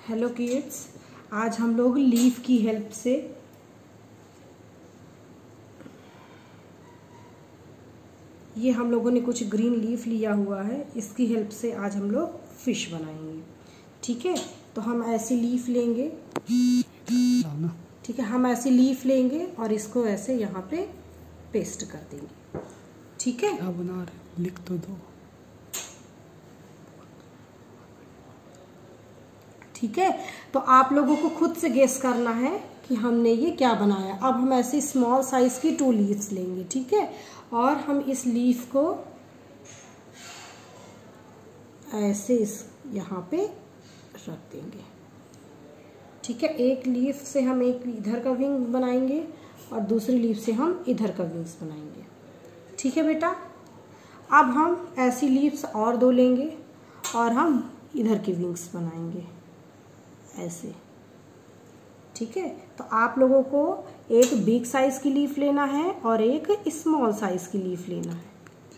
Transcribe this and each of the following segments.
Hello kids, आज हम लोग लीफ की हेल्प से ये हम लोगों ने कुछ ग्रीन लीफ लिया हुआ है, इसकी हेल्प से आज हम लोग फिश बनाएंगे। ठीक है, तो हम ऐसी लीफ लेंगे। ठीक है, हम ऐसी लीफ लेंगे और इसको ऐसे यहाँ पे पेस्ट कर देंगे। ठीक है, क्या बना रहे, लिख तो दो। ठीक है, तो आप लोगों को खुद से गेस करना है कि हमने ये क्या बनाया। अब हम ऐसी स्मॉल साइज की 2 लीव्स लेंगे। ठीक है, और हम इस लीफ को ऐसे इस यहाँ पे रख देंगे। ठीक है, एक लीफ से हम एक इधर का विंग बनाएंगे और दूसरी लीफ से हम इधर का विंग्स बनाएंगे। ठीक है बेटा, अब हम ऐसी लीव्स और 2 लेंगे और हम इधर के विंग्स बनाएंगे ऐसे। ठीक है, तो आप लोगों को एक बिग साइज की लीफ लेना है और एक स्मॉल साइज की लीफ लेना है।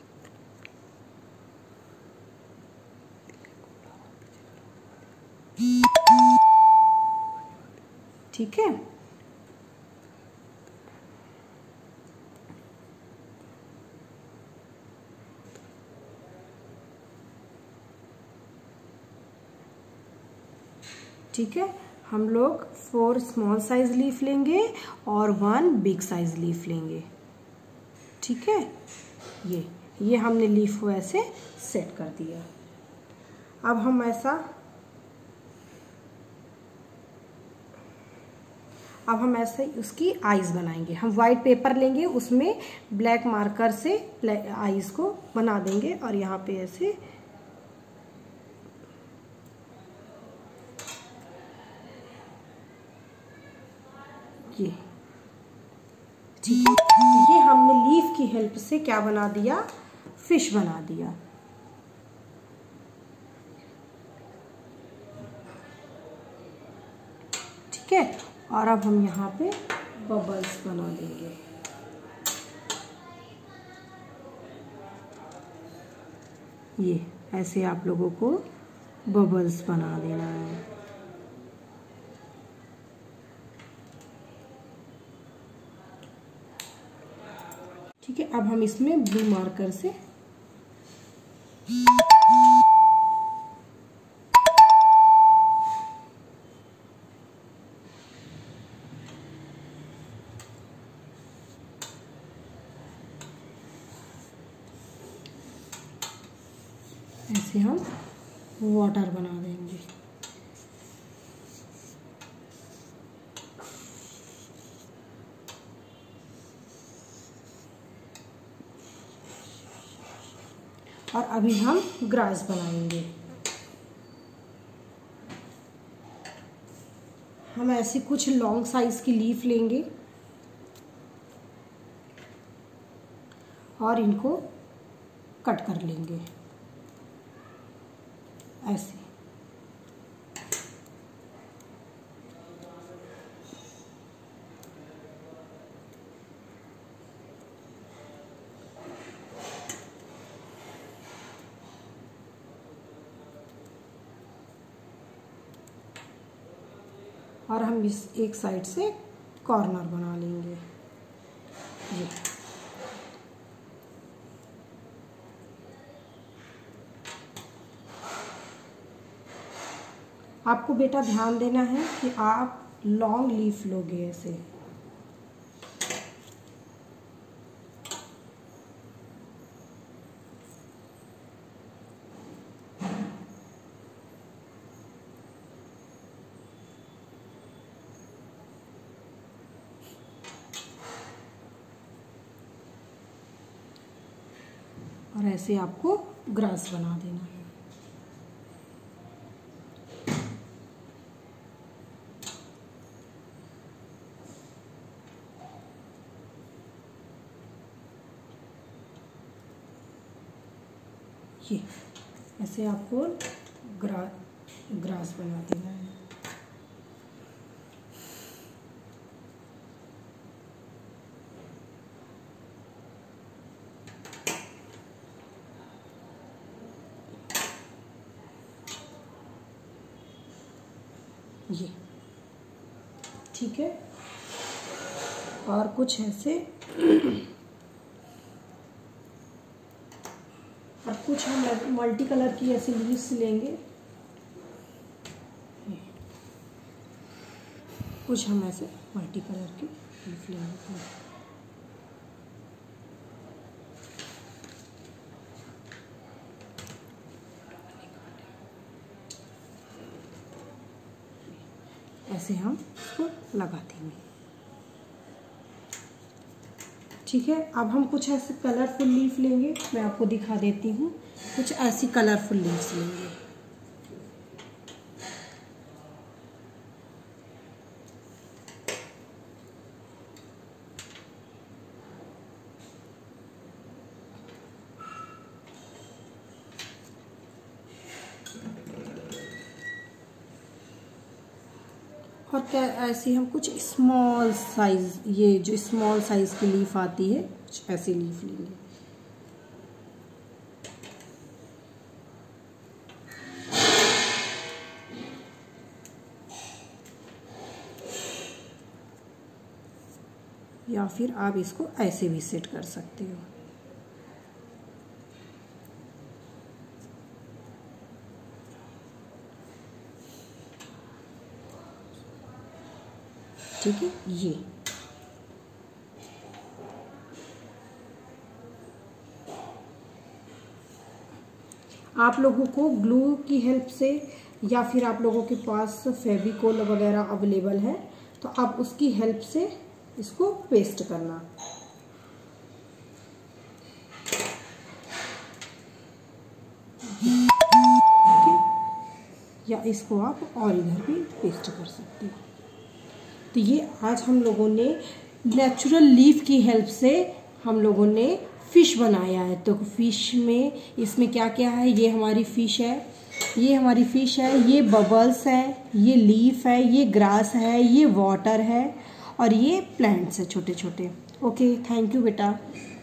ठीक है, ठीक है, हम लोग 4 स्मॉल साइज लीफ लेंगे और 1 बिग साइज लीफ लेंगे। ठीक है, ये हमने लीफ को ऐसे सेट कर दिया। अब हम ऐसे उसकी आईज बनाएंगे। हम वाइट पेपर लेंगे, उसमें ब्लैक मार्कर से आईज को बना देंगे और यहाँ पे ऐसे ये। ठीक है, ये हमने लीफ की हेल्प से क्या बना दिया, फिश बना दिया। ठीक है, और अब हम यहाँ पे बबल्स बना देंगे। ये ऐसे आप लोगों को बबल्स बना देना है। ठीक है, अब हम इसमें ब्लू मार्कर से ऐसे हम वाटर बना देंगे। और अभी हम ग्रास बनाएंगे। हम ऐसी कुछ लॉन्ग साइज की लीफ लेंगे और इनको कट कर लेंगे ऐसे। और हम इस एक साइड से कॉर्नर बना लेंगे। ये आपको बेटा ध्यान देना है कि आप लॉन्ग लीफ लोगे ऐसे। और ऐसे आपको ग्रास बना देना है। ये ऐसे आपको ग्रास बना देना है। ये, ठीक है। और कुछ ऐसे और कुछ हम मल्टी कलर की ऐसे लीव्स लेंगे, कुछ हम ऐसे मल्टी कलर की लीफ लेंगे। ऐसे हम इसको लगा देंगे, ठीक है। अब हम कुछ ऐसे कलरफुल लीफ लेंगे, मैं आपको दिखा देती हूँ। कुछ ऐसी कलरफुल लीव्स लेंगे, और क्या ऐसे हम कुछ स्मॉल साइज, ये जो स्मॉल साइज की लीफ आती है, कुछ ऐसी लीफ लेंगे। या फिर आप इसको ऐसे भी सेट कर सकते हो, ठीक है। ये आप लोगों को ग्लू की हेल्प से या फिर आप लोगों के पास फेविकोल वगैरह अवेलेबल है तो आप उसकी हेल्प से इसको पेस्ट करना। या इसको आप और इधर भी पेस्ट कर सकते हो। तो ये आज हम लोगों ने नेचुरल लीफ की हेल्प से हम लोगों ने फिश बनाया है। तो फिश में इसमें क्या क्या है, ये हमारी फिश है, ये हमारी फिश है, ये बबल्स है, ये लीफ है, ये ग्रास है, ये वाटर है और ये प्लांट्स है छोटे छोटे। ओके, थैंक यू बेटा।